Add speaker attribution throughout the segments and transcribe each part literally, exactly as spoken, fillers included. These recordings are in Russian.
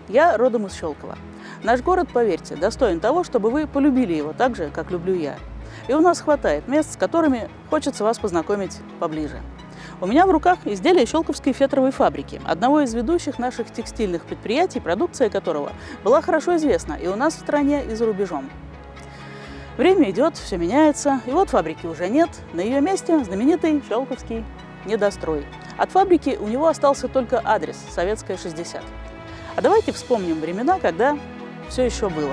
Speaker 1: Я родом из Щелково. Наш город, поверьте, достоин того, чтобы вы полюбили его так же, как люблю я. И у нас хватает мест, с которыми хочется вас познакомить поближе. У меня в руках изделие Щелковской фетровой фабрики, одного из ведущих наших текстильных предприятий, продукция которого была хорошо известна и у нас в стране, и за рубежом. Время идет, все меняется, и вот фабрики уже нет. На ее месте знаменитый Щелковский недострой. От фабрики у него остался только адрес – Советская, шестьдесят. А давайте вспомним времена, когда все еще было.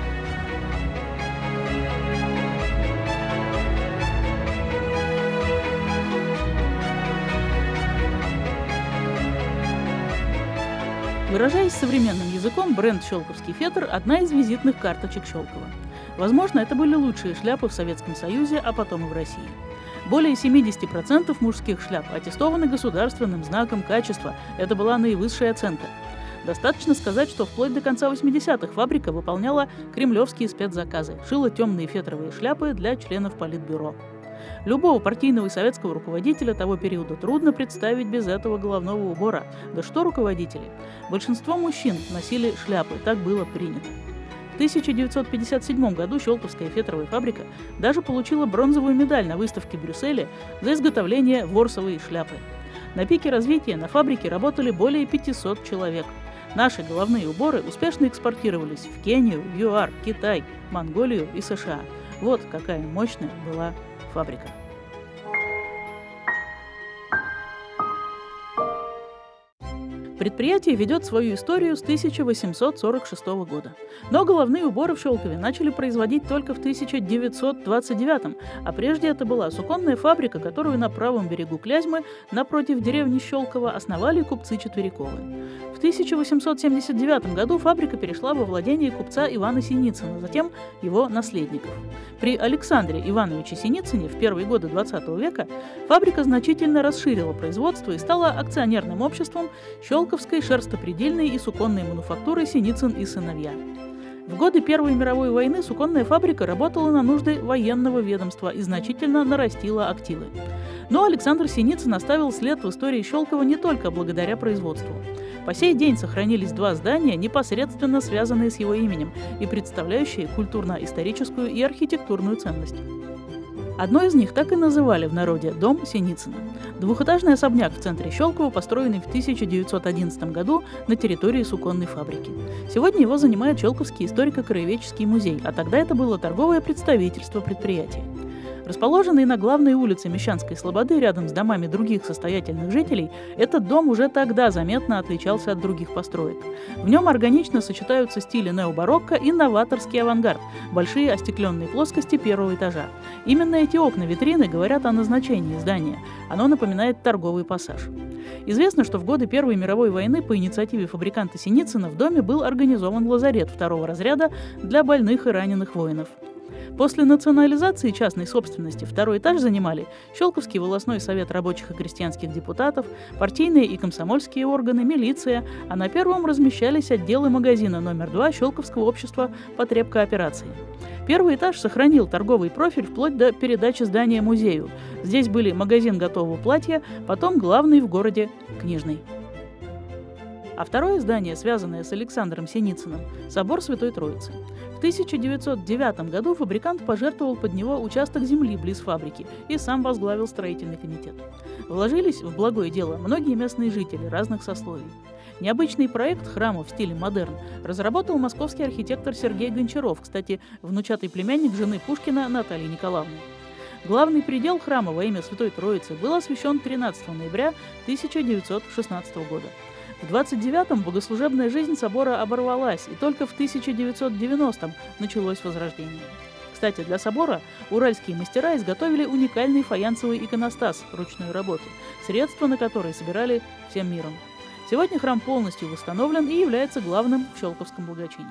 Speaker 1: Выражаясь современным языком, бренд «Щелковский фетр» – одна из визитных карточек Щелкова. Возможно, это были лучшие шляпы в Советском Союзе, а потом и в России. Более семидесяти процентов мужских шляп аттестованы государственным знаком качества. Это была наивысшая оценка. Достаточно сказать, что вплоть до конца восьмидесятых фабрика выполняла кремлевские спецзаказы, шила темные фетровые шляпы для членов Политбюро. Любого партийного и советского руководителя того периода трудно представить без этого головного убора. Да что руководители? Большинство мужчин носили шляпы, так было принято. В тысяча девятьсот пятьдесят седьмом году Щелковская фетровая фабрика даже получила бронзовую медаль на выставке в Брюсселе за изготовление ворсовой шляпы. На пике развития на фабрике работали более пятисот человек. Наши головные уборы успешно экспортировались в Кению, ЮАР, Китай, Монголию и США. Вот какая мощная была фабрика. Предприятие ведет свою историю с тысяча восемьсот сорок шестого года. Но головные уборы в Щелкове начали производить только в тысяча девятьсот двадцать девятом, а прежде это была суконная фабрика, которую на правом берегу Клязьмы, напротив деревни Щелково, основали купцы Четвериковы. В тысяча восемьсот семьдесят девятом году фабрика перешла во владение купца Ивана Синицына, затем его наследников. При Александре Ивановиче Синицыне в первые годы двадцатого века фабрика значительно расширила производство и стала акционерным обществом Щелковской шерстопредельной и суконной мануфактуры «Синицын и сыновья». В годы Первой мировой войны суконная фабрика работала на нужды военного ведомства и значительно нарастила активы. Но Александр Синицын оставил след в истории Щелкова не только благодаря производству. По сей день сохранились два здания, непосредственно связанные с его именем и представляющие культурно-историческую и архитектурную ценность. Одно из них так и называли в народе «Дом Синицына». Двухэтажный особняк в центре Щелкова, построенный в тысяча девятьсот одиннадцатом году на территории суконной фабрики. Сегодня его занимает Щелковский историко-краеведческий музей, а тогда это было торговое представительство предприятия. Расположенный на главной улице Мещанской Слободы рядом с домами других состоятельных жителей, этот дом уже тогда заметно отличался от других построек. В нем органично сочетаются стили необарокко и новаторский авангард, большие остекленные плоскости первого этажа. Именно эти окна-витрины говорят о назначении здания. Оно напоминает торговый пассаж. Известно, что в годы Первой мировой войны по инициативе фабриканта Синицына в доме был организован лазарет второго разряда для больных и раненых воинов. После национализации частной собственности второй этаж занимали Щелковский волостной совет рабочих и крестьянских депутатов, партийные и комсомольские органы, милиция, а на первом размещались отделы магазина номер два Щелковского общества потребкооперации. Первый этаж сохранил торговый профиль вплоть до передачи здания музею. Здесь были магазин готового платья, потом главный в городе книжный. А второе здание, связанное с Александром Синицыным, собор Святой Троицы. В тысяча девятьсот девятом году фабрикант пожертвовал под него участок земли близ фабрики и сам возглавил строительный комитет. Вложились в благое дело многие местные жители разных сословий. Необычный проект храма в стиле модерн разработал московский архитектор Сергей Гончаров, кстати, внучатый племянник жены Пушкина Натальи Николаевны. Главный предел храма во имя Святой Троицы был освящен тринадцатого ноября тысяча девятьсот шестнадцатого года. В двадцать девятом богослужебная жизнь собора оборвалась, и только в тысяча девятьсот девяностом началось возрождение. Кстати, для собора уральские мастера изготовили уникальный фаянсовый иконостас ручной работы, средства на которые собирали всем миром. Сегодня храм полностью восстановлен и является главным в Щелковском благочинии.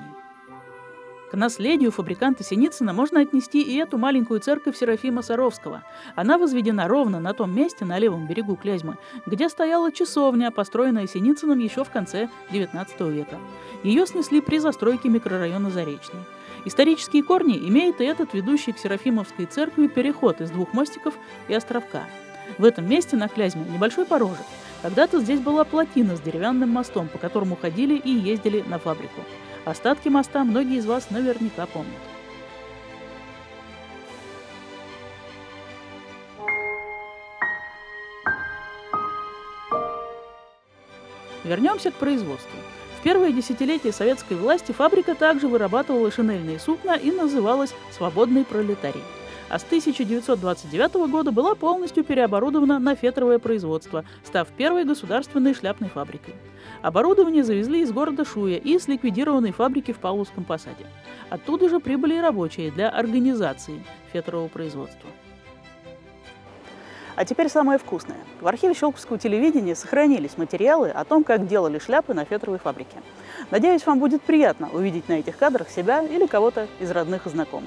Speaker 1: К наследию фабриканта Синицына можно отнести и эту маленькую церковь Серафима Саровского. Она возведена ровно на том месте, на левом берегу Клязьмы, где стояла часовня, построенная Синицыным еще в конце девятнадцатого века. Ее снесли при застройке микрорайона Заречный. Исторические корни имеет и этот ведущий к Серафимовской церкви переход из двух мостиков и островка. В этом месте на Клязьме небольшой порожек. Когда-то здесь была плотина с деревянным мостом, по которому ходили и ездили на фабрику. Остатки моста многие из вас наверняка помнят. Вернемся к производству. В первые десятилетия советской власти фабрика также вырабатывала шинельные сукна и называлась «Свободный пролетарий». А с тысяча девятьсот двадцать девятого года была полностью переоборудована на фетровое производство, став первой государственной шляпной фабрикой. Оборудование завезли из города Шуя и с ликвидированной фабрики в Павловском посаде. Оттуда же прибыли и рабочие для организации фетрового производства. А теперь самое вкусное. В архиве Щелковского телевидения сохранились материалы о том, как делали шляпы на фетровой фабрике. Надеюсь, вам будет приятно увидеть на этих кадрах себя или кого-то из родных и знакомых.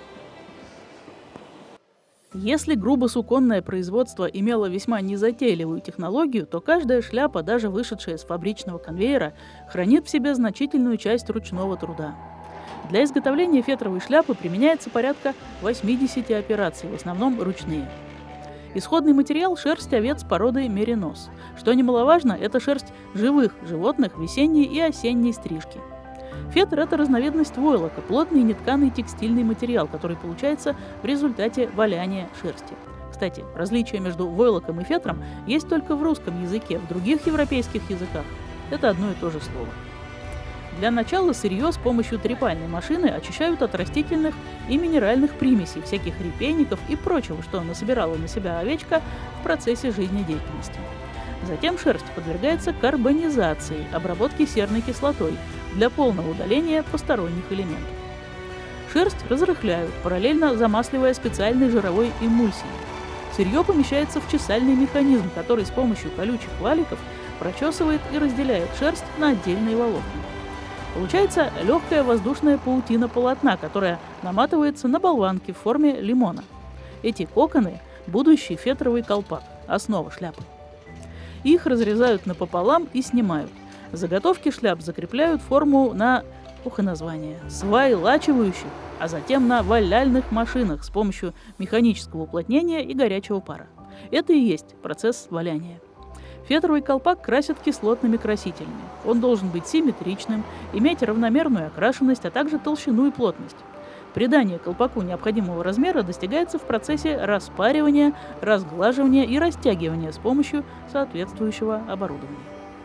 Speaker 1: Если грубо-суконное производство имело весьма незатейливую технологию, то каждая шляпа, даже вышедшая с фабричного конвейера, хранит в себе значительную часть ручного труда. Для изготовления фетровой шляпы применяется порядка восьмидесяти операций, в основном ручные. Исходный материал – шерсть овец породы меринос. Что немаловажно, это шерсть живых животных весенней и осенней стрижки. Фетр – это разновидность войлока, плотный нетканый текстильный материал, который получается в результате валяния шерсти. Кстати, различие между войлоком и фетром есть только в русском языке, в других европейских языках это одно и то же слово. Для начала сырье с помощью трепальной машины очищают от растительных и минеральных примесей, всяких репейников и прочего, что насобирала на себя овечка в процессе жизнедеятельности. Затем шерсть подвергается карбонизации, обработке серной кислотой, для полного удаления посторонних элементов. Шерсть разрыхляют, параллельно замасливая специальной жировой эмульсией. Сырье помещается в чесальный механизм, который с помощью колючих валиков прочесывает и разделяет шерсть на отдельные волокна. Получается легкая воздушная паутина полотна, которая наматывается на болванки в форме лимона. Эти коконы – будущий фетровый колпак, основа шляпы. Их разрезают напополам и снимают. Заготовки шляп закрепляют форму на, ух и название, свайлачивающих, а затем на валяльных машинах с помощью механического уплотнения и горячего пара. Это и есть процесс валяния. Фетровый колпак красят кислотными красителями. Он должен быть симметричным, иметь равномерную окрашенность, а также толщину и плотность. Придание колпаку необходимого размера достигается в процессе распаривания, разглаживания и растягивания с помощью соответствующего оборудования.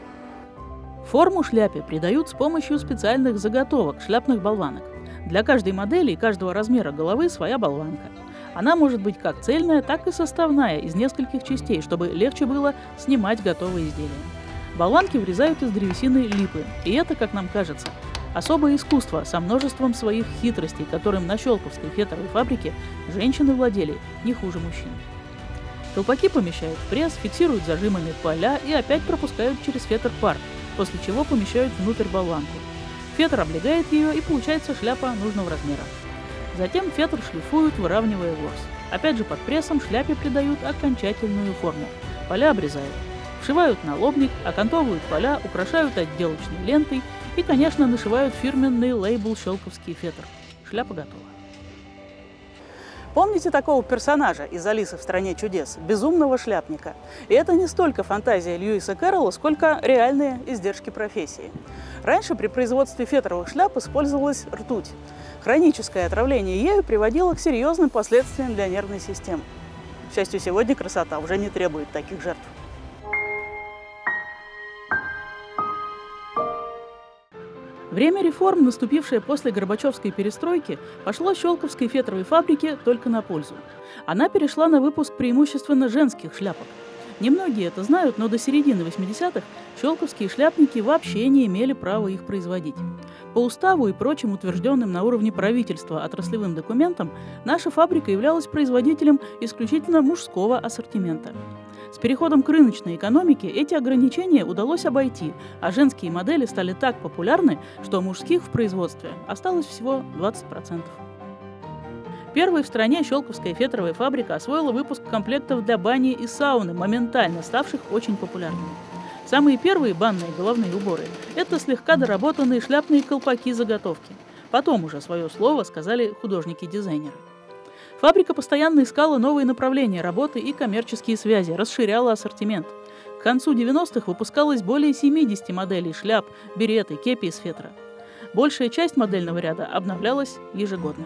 Speaker 1: Форму шляпе придают с помощью специальных заготовок шляпных болванок. Для каждой модели и каждого размера головы своя болванка. Она может быть как цельная, так и составная из нескольких частей, чтобы легче было снимать готовые изделия. Болванки врезают из древесины липы, и это, как нам кажется, особое искусство со множеством своих хитростей, которым на Щелковской фетровой фабрике женщины владели не хуже мужчин. Колпаки помещают в пресс, фиксируют зажимами поля и опять пропускают через фетр пар, после чего помещают внутрь болванку. Фетр облегает ее, и получается шляпа нужного размера. Затем фетр шлифуют, выравнивая ворс. Опять же под прессом шляпе придают окончательную форму. Поля обрезают. Вшивают налобник, окантовывают поля, украшают отделочной лентой и, конечно, нашивают фирменный лейбл «Щелковский фетр». Шляпа готова. Помните такого персонажа из «Алисы в стране чудес» – безумного шляпника? И это не столько фантазия Льюиса Кэрролла, сколько реальные издержки профессии. Раньше при производстве фетровых шляп использовалась ртуть. Хроническое отравление ею приводило к серьезным последствиям для нервной системы. К счастью, сегодня красота уже не требует таких жертв. Время реформ, наступившее после Горбачевской перестройки, пошло Щелковской фетровой фабрике только на пользу. Она перешла на выпуск преимущественно женских шляпок. Немногие это знают, но до середины восьмидесятых щелковские шляпники вообще не имели права их производить. По уставу и прочим утвержденным на уровне правительства отраслевым документам наша фабрика являлась производителем исключительно мужского ассортимента. С переходом к рыночной экономике эти ограничения удалось обойти, а женские модели стали так популярны, что мужских в производстве осталось всего двадцать процентов. Первой в стране Щелковская фетровая фабрика освоила выпуск комплектов для бани и сауны, моментально ставших очень популярными. Самые первые банные головные уборы – это слегка доработанные шляпные колпаки-заготовки. Потом уже свое слово сказали художники-дизайнеры. Фабрика постоянно искала новые направления работы и коммерческие связи, расширяла ассортимент. К концу девяностых выпускалось более семидесяти моделей шляп, береты, кепи из фетра. Большая часть модельного ряда обновлялась ежегодно.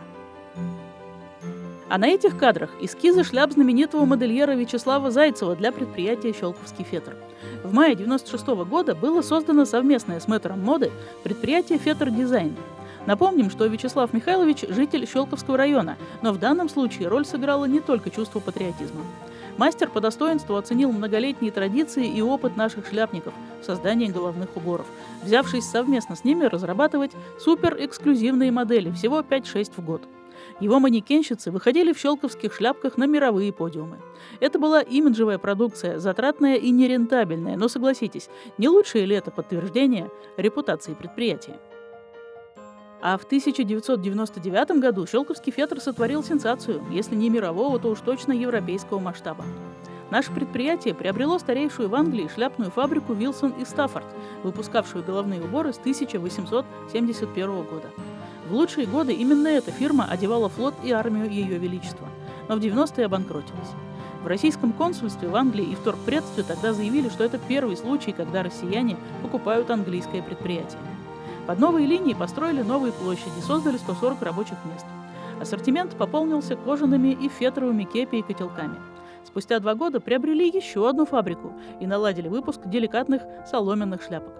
Speaker 1: А на этих кадрах эскизы шляп знаменитого модельера Вячеслава Зайцева для предприятия «Щелковский фетр». В мае девяносто шестого года было создано совместное с мэтром моды предприятие «Фетр Дизайн». Напомним, что Вячеслав Михайлович – житель Щелковского района, но в данном случае роль сыграло не только чувство патриотизма. Мастер по достоинству оценил многолетние традиции и опыт наших шляпников в создании головных уборов, взявшись совместно с ними разрабатывать суперэксклюзивные модели, всего пять-шесть в год. Его манекенщицы выходили в щелковских шляпках на мировые подиумы. Это была имиджевая продукция, затратная и нерентабельная, но, согласитесь, не лучшее ли это подтверждение репутации предприятия? А в тысяча девятьсот девяносто девятом году Щелковский фетр сотворил сенсацию, если не мирового, то уж точно европейского масштаба. Наше предприятие приобрело старейшую в Англии шляпную фабрику Вилсон и Стаффорд, выпускавшую головные уборы с тысяча восемьсот семьдесят первого года. В лучшие годы именно эта фирма одевала флот и армию Ее Величества, но в девяностые обанкротилась. В российском консульстве в Англии и в торгпредстве тогда заявили, что это первый случай, когда россияне покупают английское предприятие. Под новые линии построили новые площади, создали сто сорок рабочих мест. Ассортимент пополнился кожаными и фетровыми кепи и котелками. Спустя два года приобрели еще одну фабрику и наладили выпуск деликатных соломенных шляпок.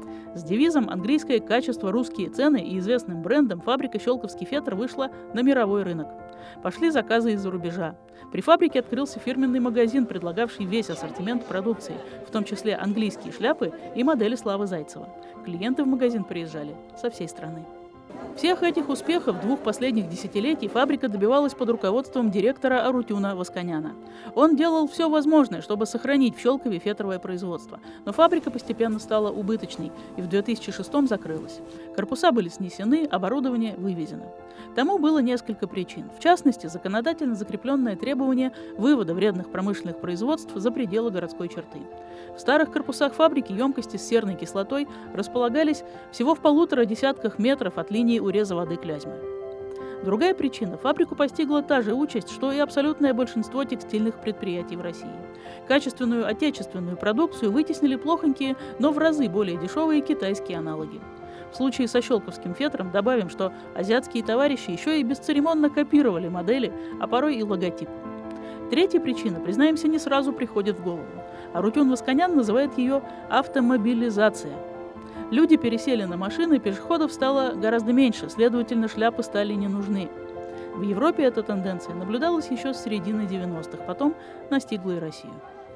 Speaker 1: С девизом «Английское качество, русские цены» и известным брендом фабрика «Щелковский фетр» вышла на мировой рынок. Пошли заказы из-за рубежа. При фабрике открылся фирменный магазин, предлагавший весь ассортимент продукции, в том числе английские шляпы и модели Славы Зайцева. Клиенты в магазин приезжали со всей страны. Всех этих успехов двух последних десятилетий фабрика добивалась под руководством директора Арутюна Восканяна. Он делал все возможное, чтобы сохранить в Щелкове фетровое производство, но фабрика постепенно стала убыточной и в две тысячи шестом закрылась. Корпуса были снесены, оборудование вывезено. Тому было несколько причин. В частности, законодательно закрепленное требование вывода вредных промышленных производств за пределы городской черты. В старых корпусах фабрики емкости с серной кислотой располагались всего в полутора десятках метров от линии уреза воды Клязьмы. Другая причина – фабрику постигла та же участь, что и абсолютное большинство текстильных предприятий в России. Качественную отечественную продукцию вытеснили плохонькие, но в разы более дешевые китайские аналоги. В случае со щелковским фетром добавим, что азиатские товарищи еще и бесцеремонно копировали модели, а порой и логотип. Третья причина, признаемся, не сразу приходит в голову. Арутюн Восканян называет ее автомобилизация. Люди пересели на машины, пешеходов стало гораздо меньше, следовательно, шляпы стали не нужны. В Европе эта тенденция наблюдалась еще с середины девяностых, потом настигла и Россию.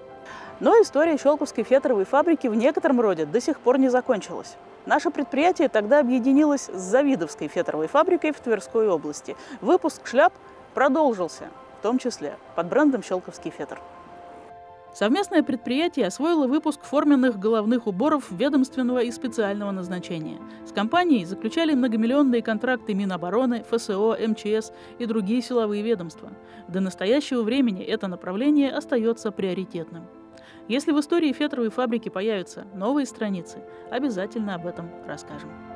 Speaker 1: Но история Щелковской фетровой фабрики в некотором роде до сих пор не закончилась. Наше предприятие тогда объединилось с Завидовской фетровой фабрикой в Тверской области. Выпуск шляп продолжился, в том числе под брендом «Щелковский фетр». Совместное предприятие освоило выпуск форменных головных уборов ведомственного и специального назначения. С компанией заключали многомиллионные контракты Минобороны, эф эс о, эм че эс и другие силовые ведомства. До настоящего времени это направление остается приоритетным. Если в истории фетровой фабрики появятся новые страницы, обязательно об этом расскажем.